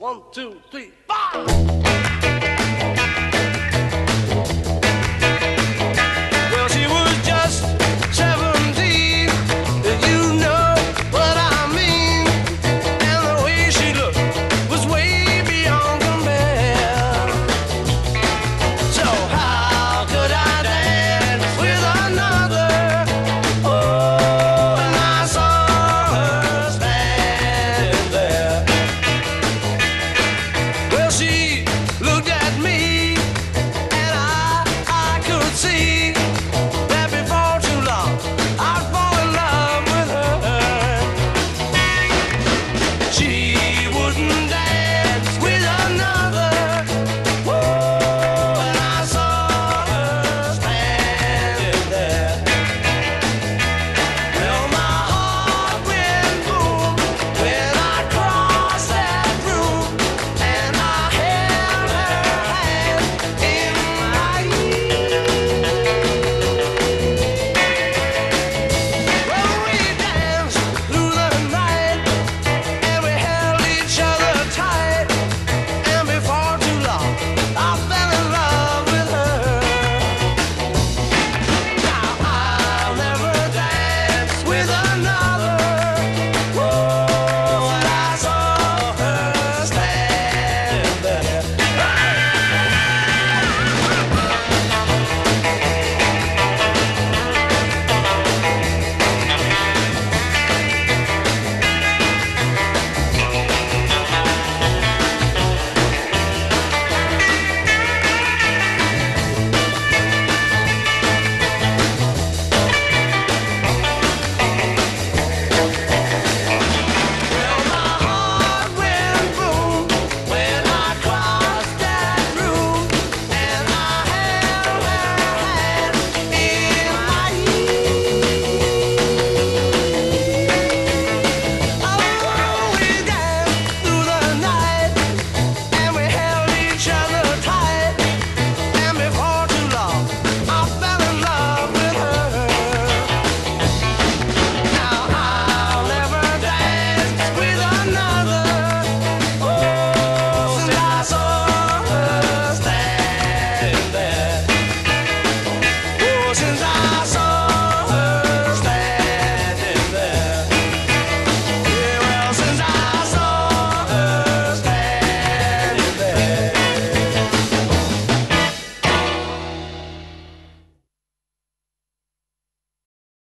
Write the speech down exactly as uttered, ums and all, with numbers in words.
One, two, three, four! Well, she was just seventeen, you know what I mean. And the way she looked was way beyond compare. So how could I dance with another? Oh, and I saw her standing there. Well, she looked at me, and I, I could see that before too long I'd fall in love with her. She wouldn't